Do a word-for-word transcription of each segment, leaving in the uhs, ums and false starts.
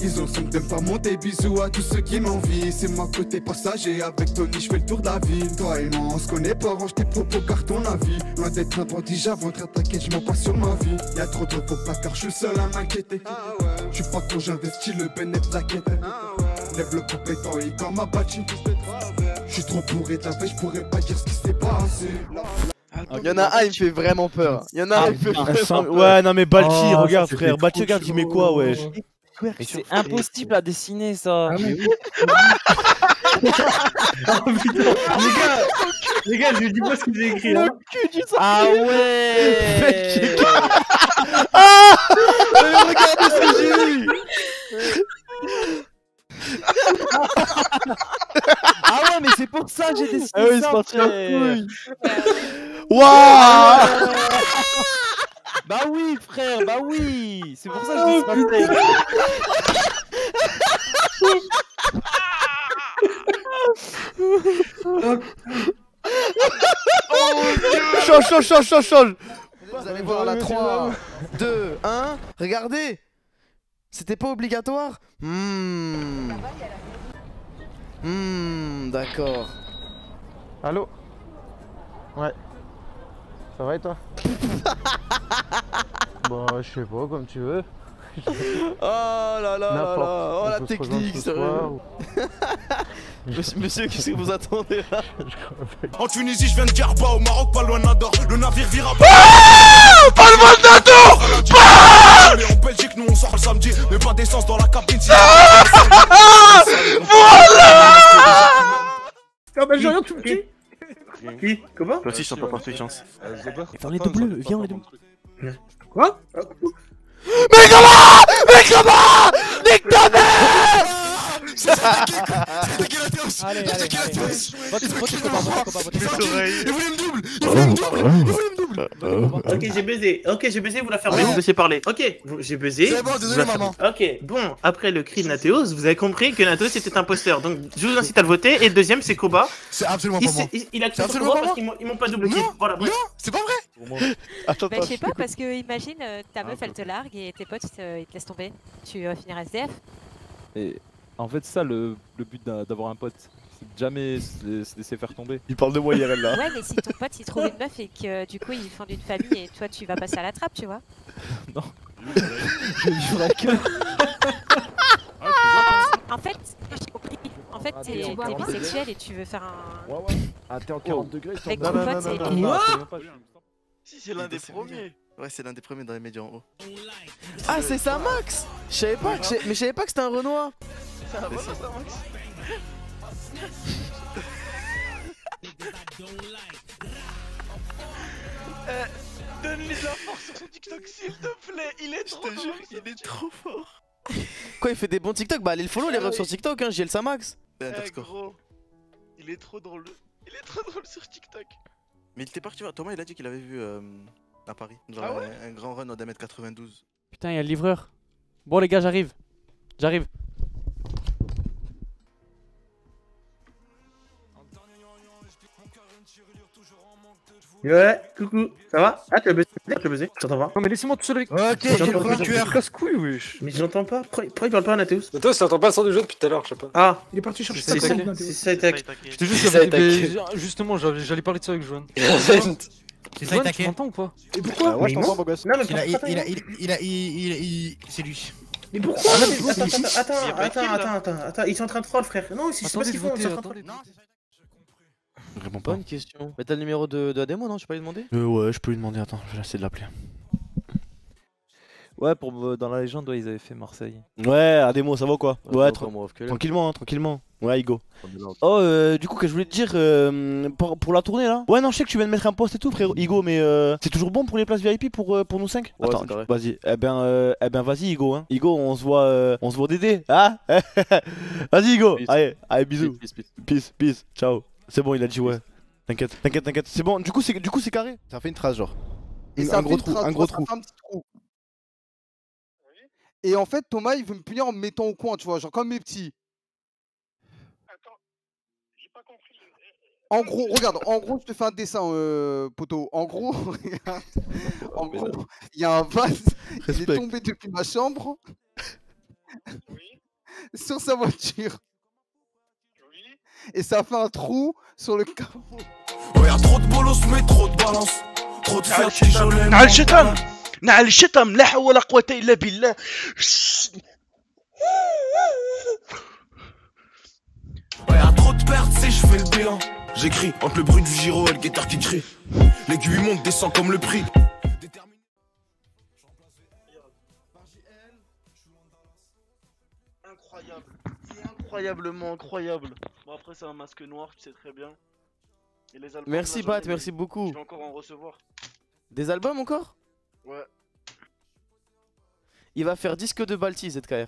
Ils ont son de me faire monter, bisous à tous ceux qui m'envient. C'est moi côté passager, avec Tony je fais le tour de la ville. Toi et moi on se connaît pas, range tes propos car ton avis. Loin d'être un bandit, j'inventerai t'inquiète, je m'en passe sur ma vie. Y'a trop de faux placards, je suis le seul à m'inquiéter. Je suis pas quand j'investis le bénéfice de la quête. Lève le compétent et comme ma battu. Je suis trop bourré de la veille, je pourrais pas dire ce qui s'est passé. Il y en a un, il me fait vraiment peur. Il y en a un, il me fait vraiment peur. Ouais, non mais Balti, Oh, regarde ça, frère, c'était Balti, trop regarde, il met chaud. quoi, wesh. Mais c'est impossible à dessiner ça. Ah, mais... oh putain, les gars, les gars, je lui dis pas ce qu'il a écrit. Hein. Ah ouais. Ah, regardez ce que j'ai eu. Ah ouais, mais c'est pour ça que j'ai dessiné Ah oui, ça. c'est parti en frère. couille. Waouh. Bah oui frère, bah oui. C'est pour ça que je dessine pas Change, change, change, change, change. Vous allez voir la trois, deux, un, regardez. C'était pas obligatoire. Hmm. Hmm, d'accord. Allô? Ouais. Ça va et toi? Bah, je sais pas, comme tu veux. Oh là là là là. Oh la technique, sérieux. Monsieur, monsieur, qu'est-ce que vous attendez là? En Tunisie, je viens de Djerba, au Maroc, pas loin d'Ador. Le navire vire à Ah, pas le vol d'Ador. Mais en Belgique, nous on sort le samedi, mais pas d'essence dans la cabine. Voilà. Ah bah j'ai rien tout petit. Qui? Comment? Toi aussi, je t'entends pas de chance. Viens les deux bleus, viens les deux. Quoi? Mais comment? Mais comment? Nique ta mère! Allez, allez, allez. Votez, votez, combat, votez, combat, votez. Il voulait me double! Il voulait me double! Il voulait me double! Ok, j'ai baisé. Ok, j'ai baisé, vous la fermez, vous laissez parler. Ok, vous- j'ai baisé. C'est bon, désolé, maman. Ok, bon, après le cri de Nathéos, vous avez compris que Nathéos était imposteur. Donc, je vous incite à le voter. Et le deuxième, c'est Koba. C'est absolument Il, pas moi. s'est- il, il a C'est cru sur absolument Koba pas parce qu'ils m'ont- ils m'ont pas double kill. Non, Voilà, bref. non, c'est pas vrai! Attends, Bah, attends. je sais pas, parce que imagine, euh, ta meuf elle te largue et tes potes euh, ils te laissent tomber. Tu vas finir S D F. Et en fait, ça, le, le but d'un- d'avoir un pote, c'est de jamais se se laisser faire tomber. Il parle de moi I R L là. Ouais, mais si ton pote il trouve une meuf et que euh, du coup ils fondent une famille et toi tu vas passer à la trappe, tu vois. Non. Je vivre à cœur. En fait, j'ai compris. En fait, t'es t'es bisexuel et tu veux faire un. Ouais, ouais. Ah, t'es en quarante degrés, Avec Non, ton non, pote non, et. non, et- non. Si, c'est l'un des premiers. Ouais, c'est l'un des premiers dans les médias en haut. Ah, c'est ça, Max. Je savais pas, que j'ai- mais je savais pas que c'était un Renoir. Ça va, ça, ça, Max? Eh, donne-lui de la force sur son TikTok, s'il te plaît. Il est trop fort. Il est trop fort. Quoi, il fait des bons TikTok? Bah, allez le follow, les refs sur TikTok, hein, J L Samax. Eh, gros, il est trop drôle. Il est trop drôle sur TikTok. Mais il était parti voir. Thomas, il a dit qu'il avait vu euh, à Paris. Dans Ah un, ouais un grand run d'un mètre quatre-vingt-douze. Putain, il y a le livreur. Bon, les gars, j'arrive. J'arrive. Ouais, coucou, ça va? Ah, tu as baisé? Tu as baisé? Je t'entends pas. Non mais laissez-moi tout seul avec. Ok, j'ai j'ai pris un tueur. Casse-couille, wesh. Mais j'entends pas. Pourquoi pourquoi il parle pas, Nathéos? Mais toi, ça entend pas le son du jeu depuis tout à l'heure, je sais pas. Ah, Il est parti chercher c'est sa ça, colle. c'est ça, tac. J'étais juste Ça a mais justement, j'allais j'allais parler de ça avec Joanne. Joanne, tu m'entends ou pas? Et pourquoi? Ouais, je t'entends, beau gosse. Non, mais Il a, il, pourquoi il a, pas, il, il a, il, il, il- c'est lui. Mais pourquoi? Ah, Attends, mais attends, c'est- attends, Il y a pas de attends, kill, là. attends, attends, attends, ils sont en train de troll, frère. Non, je sais pas ce Attendez, qu'ils font, ils sont en votez, train de troll. attendez. Réponds pas. Bonne question. Mais t'as le numéro de, de Ademo, non? Je peux pas lui demander? Euh, ouais, je peux lui demander, attends, je vais essayer de l'appeler. Ouais, pour, euh, dans la légende, ouais, ils avaient fait Marseille. Ouais, Ademo, ça va quoi? Ouais, trop tra- tranquillement, hein, tranquillement. Ouais, Igo. Oh, euh, du coup, que je voulais te dire, euh, pour, pour la tournée là. Ouais, non, je sais que tu viens de mettre un post et tout, frérot, Igo, mais euh, c'est toujours bon pour les places V I P pour, euh, pour nous cinq? Ouais, Attends, c'est carré. vas-y, eh ben, euh, eh ben vas-y, Igo, hein. Igo, on se voit, euh, on se voit Dédé, hein? Vas-y, Igo, Peace. allez, allez, bisous. Peace, peace, peace. Peace, peace, ciao. C'est bon, il a dit ouais. T'inquiète, t'inquiète, t'inquiète. C'est bon, du coup, c'est du coup, c'est carré. Ça fait une trace, genre. Et Une- ça un fait gros une trou, trace, un tu gros vois, ça trou. fait un petit trou. Et en fait, Thomas, il veut me punir en me mettant au coin, tu vois, genre comme mes petits. En gros, regarde, en gros, je te fais un dessin, euh, poteau. En gros, regarde, en gros, il y a un vase, il est Respect. tombé depuis ma chambre. sur sa voiture. Et ça fait un trou sur le capot. Oh y'a trop de bolos mais trop de balance. Trop de fer qui j'enlève. نعل الشتم نعل الشتم لا حول ولا قوة إلا بالله. Oh y'a trop de pertes si je fais le bilan. J'écris entre le bruit du gyro et le guetteur qui crie. L'aiguille monte, descend comme le prix. Incroyable, c'est incroyablement incroyable. Bon après c'est un masque noir, tu sais très bien. Et les albums, Merci là, Bat, j'en ai- merci beaucoup. Je vais encore en recevoir. Des albums encore? Ouais. Il va faire disque de Balti Z K R.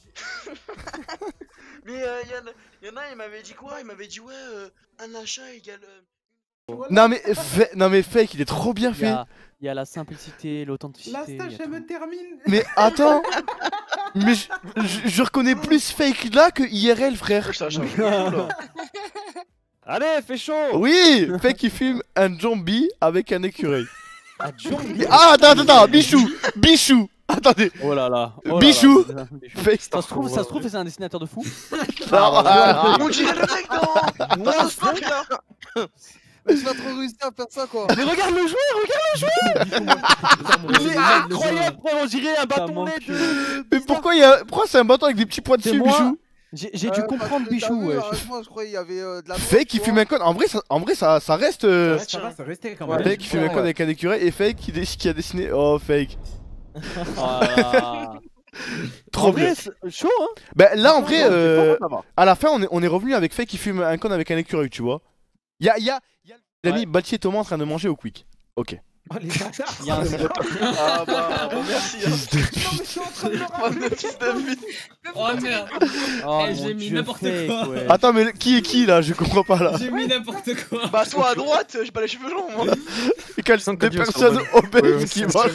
Mais euh, y'en a, y en a, il m'avait dit quoi? Il m'avait dit ouais, euh, un achat égale... euh, Non mais, fa- non mais fake, il est trop bien Il y fait. a, il y a la simplicité, l'authenticité. La il y a stache, elle tout. me termine. Mais attends, mais je, je- je reconnais plus fake là que I R L frère. Ça change beaucoup, là. Allez, fais chaud. Oui, fake qui fume un zombie avec un écureuil. Un zombie. Ah attends, attends, attends, Bichou, Bichou, attendez. Oh là là. Oh là Bichou. là, Bichou. Fake. Ça se trouve, ça se trouve, c'est un dessinateur de fou. Non, ah, On dirait le mec dans... dans ce truc là. Mais tu vas trop réussir à faire ça quoi. Mais regarde le joueur, regarde le joueur. Il est incroyable, frère, on dirait un bâtonnet de... Mais pourquoi il y a, pourquoi c'est un bâton avec des petits points C'est dessus, moi. Bichou? J'ai j'ai dû Euh, parce comprendre que t'as Bichou, vu, ouais. arrête-moi, je croyais qu'il y avait euh, de la Fake qui fume un con. En vrai, ça, en vrai, ça, ça reste. euh, Ça va, ça restait quand Ouais, même. Fake qui fume un con avec un écureuil et Fake qui, dé- qui a dessiné. Oh, Fake. Ah. Trop En bien. vrai, c'est chaud, hein. Bah là, en vrai, non, euh, ça va. à la fin, on est, on est revenu avec Fake qui fume un con avec un écureuil, tu vois. Y'a, y'a, y'a l'ami Ouais. Balti et Thomas en train de manger au Quick. Ok. Oh, les bâtards. Il y a un Ah bah, bon, merci. hein. Non, mais je suis en train de me Bande de fils de pute. Oh merde. Oh, Eh, mon j'ai mis Dieu, n'importe Fake, quoi. ouais. Attends, mais qui est qui là? Je comprends pas là. J'ai mis n'importe quoi. Bah toi à droite, j'ai pas les cheveux longs moi. Et quelles sont des personnes obèses qui mangent.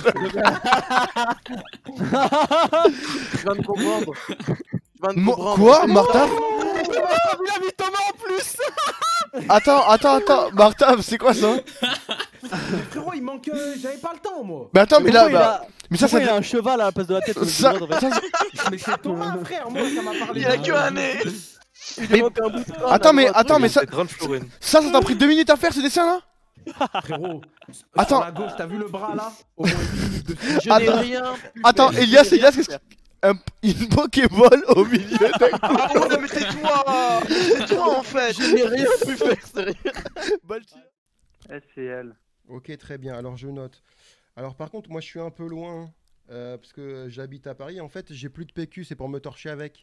Je viens de comprendre. Je viens de Mo- comprendre. Quoi, Martha? Il a mis Thomas en plus. Attends, attends, attends, Martha, c'est quoi ça? Mais frérot, il manque. euh, J'avais pas le temps, moi. Mais attends, mais là, Pourquoi il bah, a- mais ça, ça. pourquoi il a un cheval à la place de la tête. Ça, au lieu de- ça, Mais c'est Thomas, frère. Moi, ça m'a parlé. Il a que un nez. Il Mais- lui manque un bout de crâne Attends, à mais, droite. attends, mais ça, Grande Florine. ça, ça t'a pris deux minutes à faire ce dessin là? Frérot. Attends. Sur la gauche, t'as vu le bras là? Au moins une minute de film. Je n'ai Attends. rien. pu Attends, faire. Elias, Je n'ai Elias, rien qu'est-ce pu faire. un, une Pokéball au milieu d'un. Ah ouais, mais c'est toi. C'est toi en fait. Je n'ai rien pu faire, sérieux. S C L. Ok, très bien. Alors je note. Alors par contre, moi je suis un peu loin. euh, parce que j'habite à Paris. En fait, j'ai plus de P Q, c'est pour me torcher avec.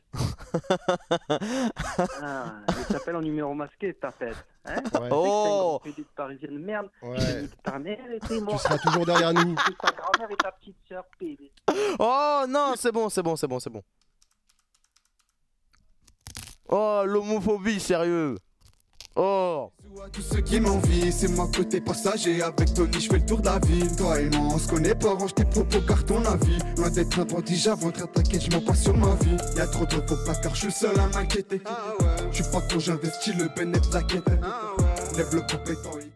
Ah, il t'appelle en numéro masqué, ta tête. Hein Ouais. Oh. T'es une petite parisienne de merde. Ouais. Je nique ta mère et t'es Tu mort. seras toujours derrière nous. C'est ta grand-mère et ta petite sœur, P D. Oh non, c'est bon, c'est bon, c'est bon, c'est bon. Oh, l'homophobie, sérieux. Oh. À tous ceux qui m'envient, c'est mon côté passager. Avec Tony, je fais le tour de la ville. Toi et moi, on se connaît pas, range tes propos car ton avis. Loin d'être un bandit, j'inventerai t'inquiète, je m'en passe sur ma vie. Y'a trop de faux placard, je suis le seul à m'inquiéter. Je suis pas quand j'investis le bénéfice de la quête. Lève le compétent.